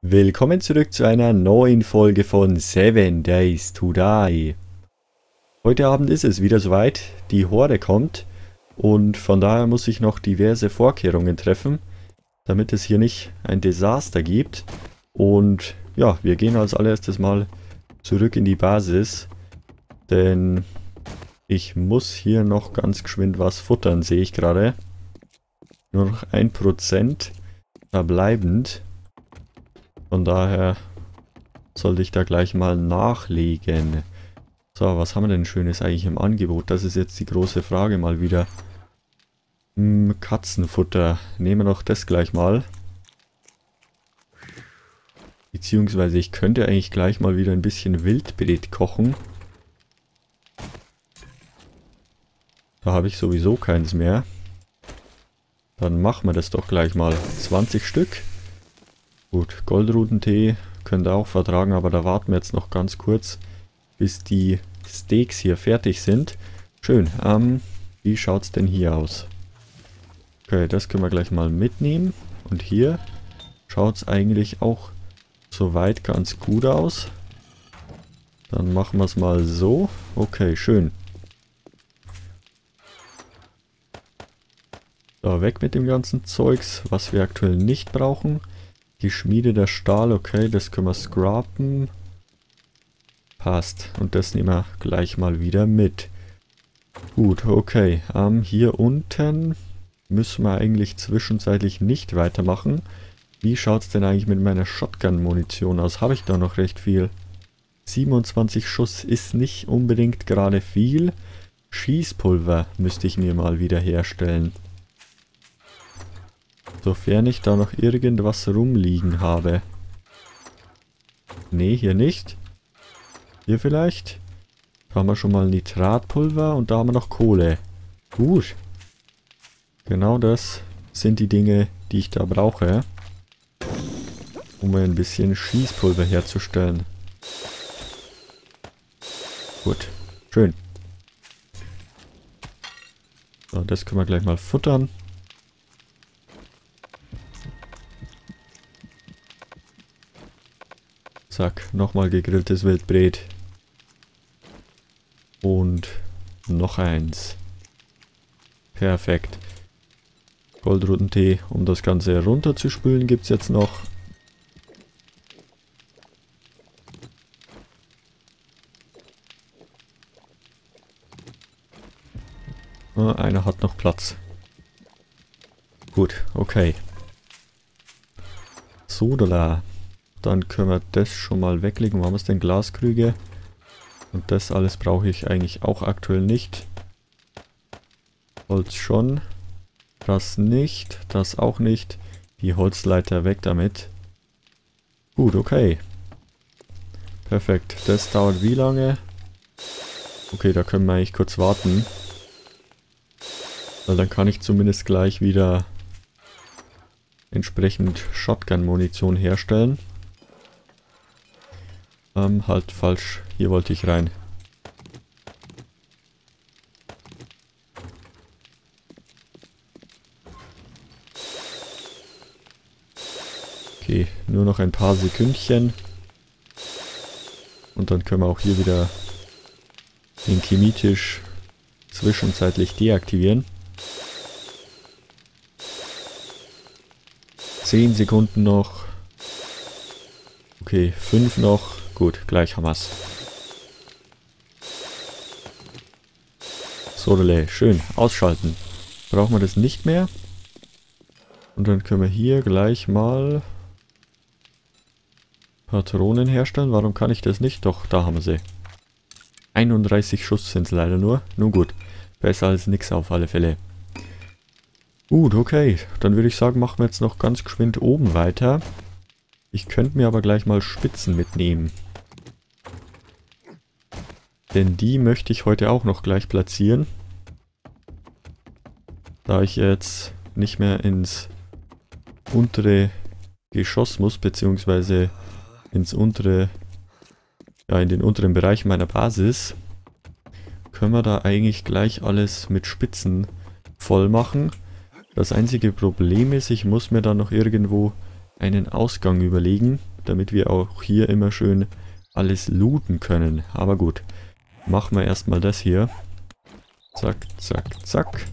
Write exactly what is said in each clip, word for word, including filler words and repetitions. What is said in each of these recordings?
Willkommen zurück zu einer neuen Folge von Seven Days to Die. Heute Abend ist es wieder soweit, die Horde kommt und von daher muss ich noch diverse Vorkehrungen treffen, damit es hier nicht ein Desaster gibt. Und ja, wir gehen als allererstes mal zurück in die Basis, denn ich muss hier noch ganz geschwind was futtern, sehe ich gerade. Nur noch ein Prozent verbleibend. Von daher sollte ich da gleich mal nachlegen. So, was haben wir denn Schönes eigentlich im Angebot? Das ist jetzt die große Frage mal wieder. Hm, Katzenfutter. Nehmen wir doch das gleich mal. Beziehungsweise ich könnte eigentlich gleich mal wieder ein bisschen Wildbret kochen. Da habe ich sowieso keins mehr. Dann machen wir das doch gleich mal. zwanzig Stück. Gut, Goldrudentee könnt ihr auch vertragen, aber da warten wir jetzt noch ganz kurz, bis die Steaks hier fertig sind. Schön, ähm, wie schaut es denn hier aus? Okay, das können wir gleich mal mitnehmen. Und hier schaut es eigentlich auch soweit ganz gut aus. Dann machen wir es mal so. Okay, schön. So, weg mit dem ganzen Zeugs, was wir aktuell nicht brauchen. Geschmiedeter Stahl, okay, das können wir scrapen. Passt. Und das nehmen wir gleich mal wieder mit. Gut, okay. Ähm, hier unten müssen wir eigentlich zwischenzeitlich nicht weitermachen. Wie schaut es denn eigentlich mit meiner Shotgun-Munition aus? Habe ich da noch recht viel? siebenundzwanzig Schuss ist nicht unbedingt gerade viel. Schießpulver müsste ich mir mal wieder herstellen. Sofern ich da noch irgendwas rumliegen habe. Nee, hier nicht. Hier vielleicht. Da haben wir schon mal Nitratpulver und da haben wir noch Kohle. Gut. Genau das sind die Dinge, die ich da brauche, um ein bisschen Schießpulver herzustellen. Gut. Schön. So, das können wir gleich mal futtern. Zack, nochmal gegrilltes Wildbret. Und noch eins. Perfekt. Goldrudentee, um das Ganze runterzuspülen, gibt es jetzt noch. Ah, einer hat noch Platz. Gut, okay. Sodala. Dann können wir das schon mal weglegen. Wo haben wir es denn? Glaskrüge. Und das alles brauche ich eigentlich auch aktuell nicht. Holz schon. Das nicht. Das auch nicht. Die Holzleiter weg damit. Gut, okay. Perfekt. Das dauert wie lange? Okay, da können wir eigentlich kurz warten. Weil dann kann ich zumindest gleich wieder entsprechend Shotgun-Munition herstellen. Ähm, halt falsch. Hier wollte ich rein. Okay, nur noch ein paar Sekündchen. Und dann können wir auch hier wieder den Chemietisch zwischenzeitlich deaktivieren. zehn Sekunden noch. Okay, fünf noch. Gut, gleich haben wir es. So, Relais, schön. Ausschalten. Brauchen wir das nicht mehr. Und dann können wir hier gleich mal Patronen herstellen. Warum kann ich das nicht? Doch, da haben wir sie. einunddreißig Schuss sind es leider nur. Nun gut, besser als nix auf alle Fälle. Gut, okay. Dann würde ich sagen, machen wir jetzt noch ganz geschwind oben weiter. Ich könnte mir aber gleich mal Spitzen mitnehmen. Denn die möchte ich heute auch noch gleich platzieren. Da ich jetzt nicht mehr ins untere Geschoss muss, beziehungsweise ins untere, ja, in den unteren Bereich meiner Basis, können wir da eigentlich gleich alles mit Spitzen voll machen. Das einzige Problem ist, ich muss mir da noch irgendwo einen Ausgang überlegen. damit wir auch hier immer schön alles looten können. Aber gut, machen wir erstmal das hier. Zack, zack, zack.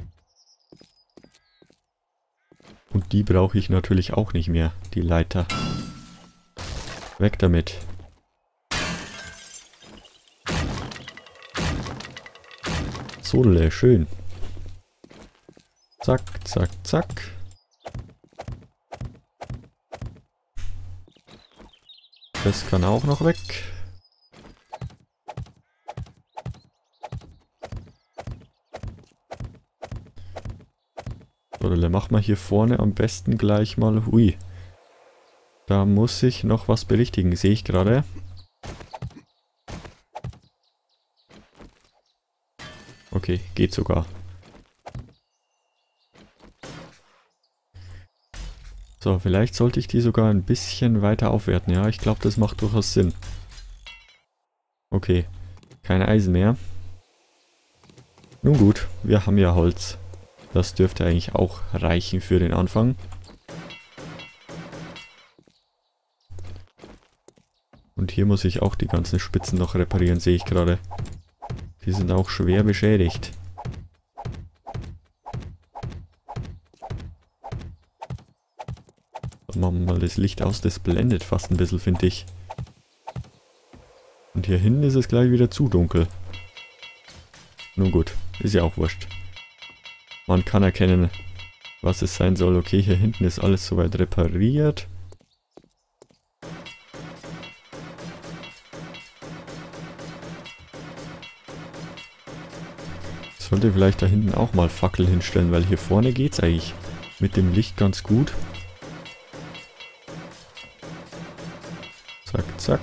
Und die brauche ich natürlich auch nicht mehr, die Leiter. Weg damit. So, schön. Zack, zack, zack. Das kann auch noch weg. So, dann machen wir hier vorne am besten gleich mal... Ui. Da muss ich noch was berichtigen, sehe ich gerade. Okay, geht sogar. So, vielleicht sollte ich die sogar ein bisschen weiter aufwerten. Ja, ich glaube, das macht durchaus Sinn. Okay, kein Eisen mehr. Nun gut, wir haben ja Holz. Das dürfte eigentlich auch reichen für den Anfang. Und hier muss ich auch die ganzen Spitzen noch reparieren, sehe ich gerade. Die sind auch schwer beschädigt. Dann machen wir mal das Licht aus, das blendet fast ein bisschen, finde ich. Und hier hinten ist es gleich wieder zu dunkel. Nun gut, ist ja auch wurscht. Man kann erkennen, was es sein soll. Okay, hier hinten ist alles soweit repariert. Ich sollte vielleicht da hinten auch mal Fackel hinstellen, weil hier vorne geht es eigentlich mit dem Licht ganz gut. Zack, zack.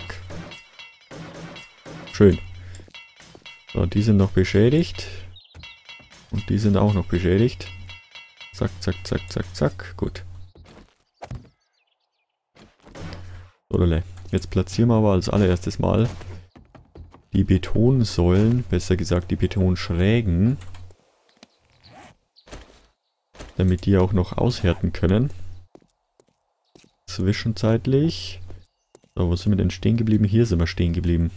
Schön. So, die sind noch beschädigt. Und die sind auch noch beschädigt. Zack, zack, zack, zack, zack. Gut. So, jetzt platzieren wir aber als allererstes mal die Betonsäulen, besser gesagt die Betonschrägen. Damit die auch noch aushärten können. Zwischenzeitlich. So, wo sind wir denn stehen geblieben? Hier sind wir stehen geblieben.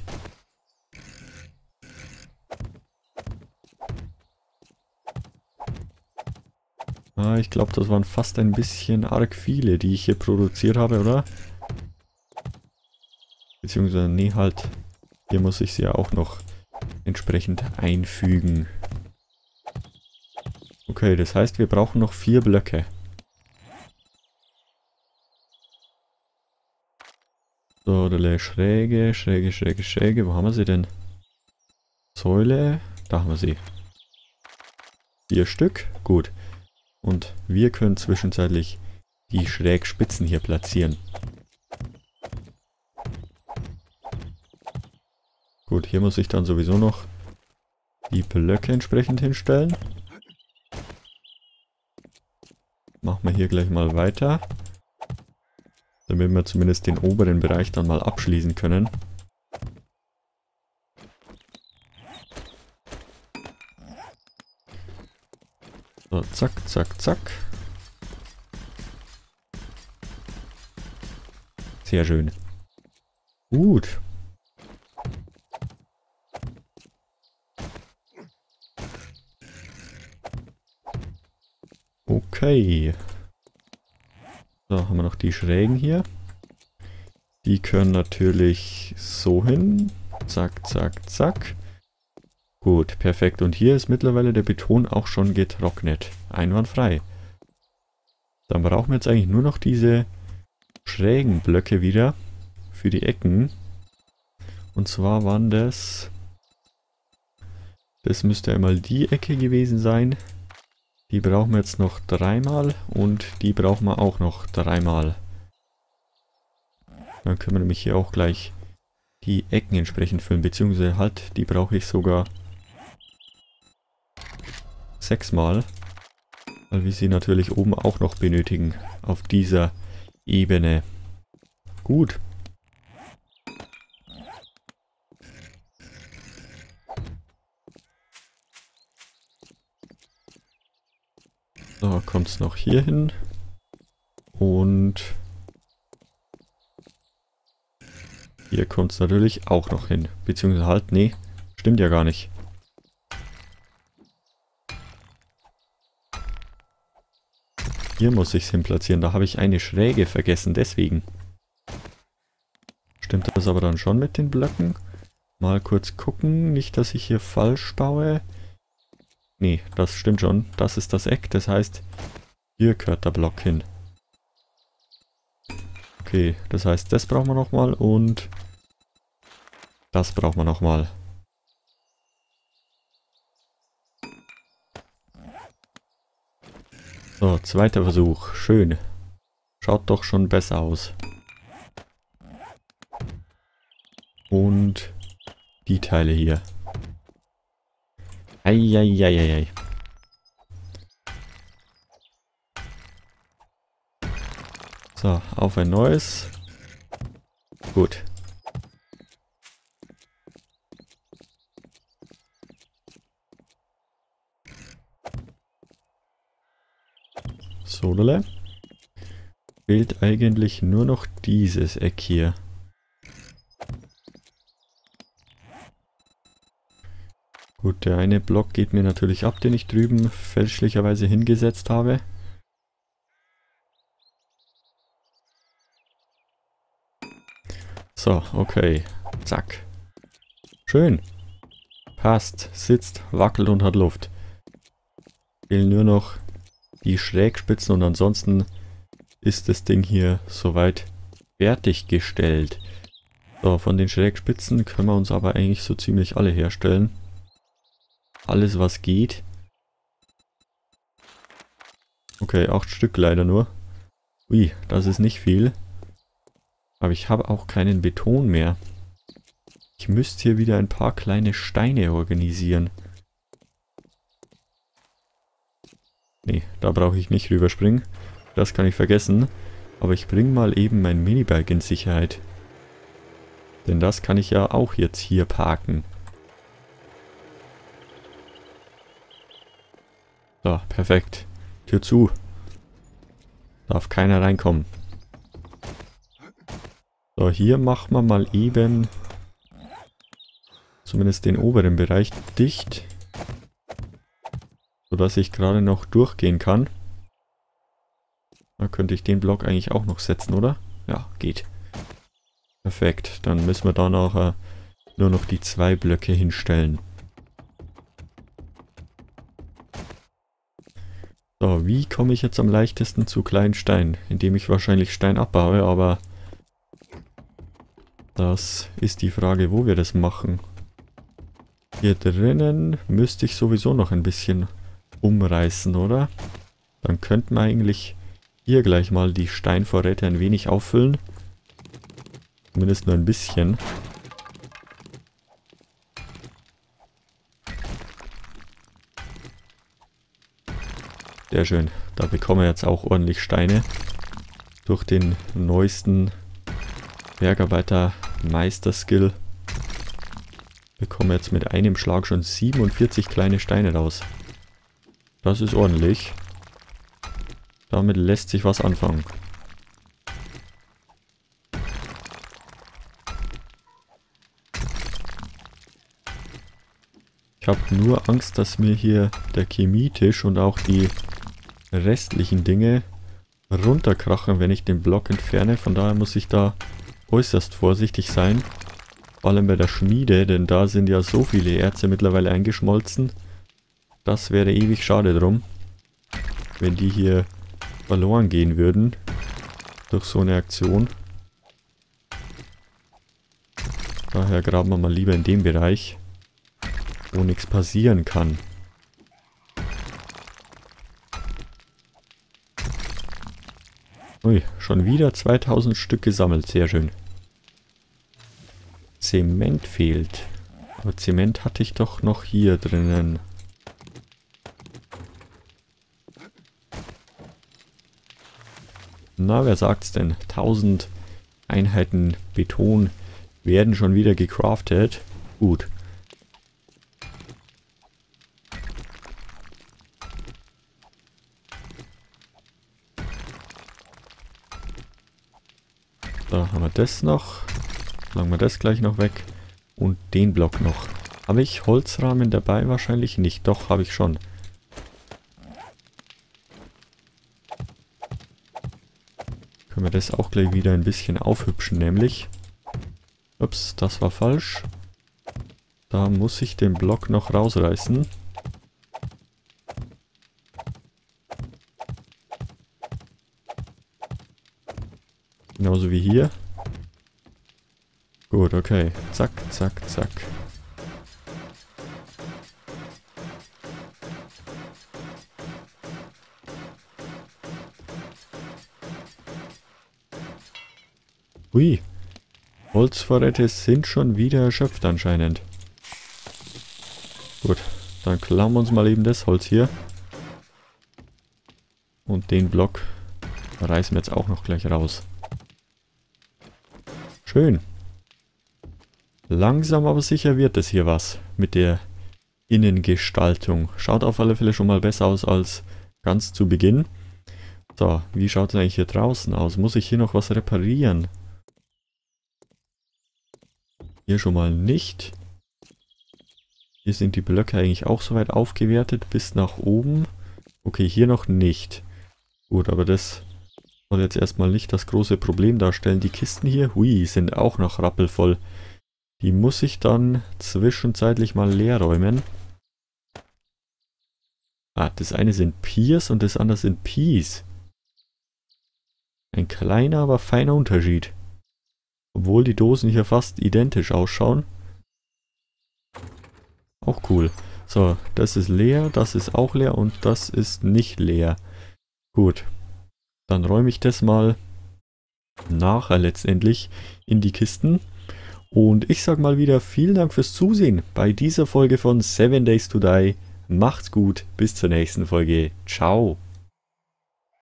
Ah, ich glaube, das waren fast ein bisschen arg viele, die ich hier produziert habe, oder? Beziehungsweise, nee, halt. Hier muss ich sie ja auch noch entsprechend einfügen. Okay, das heißt, wir brauchen noch vier Blöcke. So, Schräge, Schräge, Schräge, Schräge. Wo haben wir sie denn? Säule. Da haben wir sie. Vier Stück. Gut. Und wir können zwischenzeitlich die Schrägspitzen hier platzieren. Gut, hier muss ich dann sowieso noch die Blöcke entsprechend hinstellen. Machen wir hier gleich mal weiter. Damit wir zumindest den oberen Bereich dann mal abschließen können. So, zack, zack, zack. Sehr schön. Gut. Okay. So, haben wir noch die Schrägen hier. Die können natürlich so hin. Zack, zack, zack. Gut, perfekt. Und hier ist mittlerweile der Beton auch schon getrocknet. Einwandfrei. Dann brauchen wir jetzt eigentlich nur noch diese schrägen Blöcke wieder für die Ecken. Und zwar waren das... Das müsste einmal die Ecke gewesen sein. Die brauchen wir jetzt noch dreimal und die brauchen wir auch noch dreimal. Dann können wir nämlich hier auch gleich die Ecken entsprechend füllen, beziehungsweise halt, die brauche ich sogar sechsmal, weil wir sie natürlich oben auch noch benötigen auf dieser Ebene. Gut. So, kommt es noch hier hin. Und Hier kommt es natürlich auch noch hin. Beziehungsweise halt, nee, stimmt ja gar nicht. Hier muss ich es hin platzieren. Da habe ich eine Schräge vergessen, deswegen. Stimmt das aber dann schon mit den Blöcken? Mal kurz gucken, nicht, dass ich hier falsch baue. Nee, das stimmt schon. Das ist das Eck, das heißt, hier gehört der Block hin. Okay, das heißt, das brauchen wir nochmal und das brauchen wir nochmal. So, zweiter Versuch. Schön. Schaut doch schon besser aus. Und die Teile hier. Eieieiei. So, auf ein neues. Gut. So, lala. Fehlt eigentlich nur noch dieses Eck hier. Gut, der eine Block geht mir natürlich ab, den ich drüben fälschlicherweise hingesetzt habe. So, okay. Zack. Schön. Passt, sitzt, wackelt und hat Luft. Fehlen nur noch die Schrägspitzen und ansonsten ist das Ding hier soweit fertiggestellt. So, von den Schrägspitzen können wir uns aber eigentlich so ziemlich alle herstellen. Alles, was geht. Okay, acht Stück leider nur. Ui, das ist nicht viel. Aber ich habe auch keinen Beton mehr. Ich müsste hier wieder ein paar kleine Steine organisieren. Nee, da brauche ich nicht rüberspringen. Das kann ich vergessen. Aber ich bringe mal eben mein Minibike in Sicherheit. Denn das kann ich ja auch jetzt hier parken. So, perfekt. Tür zu. Darf keiner reinkommen. So, hier machen wir mal eben zumindest den oberen Bereich dicht. Sodass ich gerade noch durchgehen kann. Da könnte ich den Block eigentlich auch noch setzen, oder? Ja, geht. Perfekt. Dann müssen wir da noch, äh, nur noch die zwei Blöcke hinstellen. So, wie komme ich jetzt am leichtesten zu kleinen Steinen? Indem ich wahrscheinlich Stein abbaue, aber das ist die Frage, wo wir das machen. Hier drinnen müsste ich sowieso noch ein bisschen umreißen, oder? Dann könnten wir eigentlich hier gleich mal die Steinvorräte ein wenig auffüllen. Zumindest nur ein bisschen. Sehr schön. Da bekommen wir jetzt auch ordentlich Steine. Durch den neuesten Bergarbeiter-Meister-Skill bekommen wir jetzt mit einem Schlag schon siebenundvierzig kleine Steine raus. Das ist ordentlich. Damit lässt sich was anfangen. Ich habe nur Angst, dass mir hier der Chemietisch und auch die restlichen Dinge runterkrachen, wenn ich den Block entferne. Von daher muss ich da äußerst vorsichtig sein. Vor allem bei der Schmiede, denn da sind ja so viele Erze mittlerweile eingeschmolzen. Das wäre ewig schade drum, wenn die hier verloren gehen würden durch so eine Aktion. Daher graben wir mal lieber in dem Bereich, wo nichts passieren kann. Ui, schon wieder zweitausend Stück gesammelt, sehr schön. Zement fehlt. Aber Zement hatte ich doch noch hier drinnen. Na, wer sagt's denn? tausend Einheiten Beton werden schon wieder gecraftet. Gut. Da haben wir das noch. Schlagen wir das gleich noch weg. Und den Block noch. Habe ich Holzrahmen dabei? Wahrscheinlich nicht. Doch, habe ich schon. Können wir das auch gleich wieder ein bisschen aufhübschen, nämlich. Ups, das war falsch. Da muss ich den Block noch rausreißen. Genauso wie hier. Gut, okay. Zack, zack, zack. Hui. Holzvorräte sind schon wieder erschöpft anscheinend. Gut, dann klauen wir uns mal eben das Holz hier. Und den Block reißen wir jetzt auch noch gleich raus. Schön. Langsam aber sicher wird es hier was mit der Innengestaltung. Schaut auf alle Fälle schon mal besser aus als ganz zu Beginn. So, wie schaut es eigentlich hier draußen aus? Muss ich hier noch was reparieren? Hier schon mal nicht. Hier sind die Blöcke eigentlich auch soweit aufgewertet bis nach oben. Okay, hier noch nicht. Gut, aber das soll jetzt erstmal nicht das große Problem darstellen. Die Kisten hier, hui, sind auch noch rappelvoll. Die muss ich dann zwischenzeitlich mal leer räumen. Ah, das eine sind Piers und das andere sind Peas. Ein kleiner, aber feiner Unterschied. Obwohl die Dosen hier fast identisch ausschauen. Auch cool. So, das ist leer, das ist auch leer und das ist nicht leer. Gut. Dann räume ich das mal nachher letztendlich in die Kisten. Und ich sag mal wieder vielen Dank fürs Zusehen bei dieser Folge von seven days to die. Macht's gut, bis zur nächsten Folge. Ciao.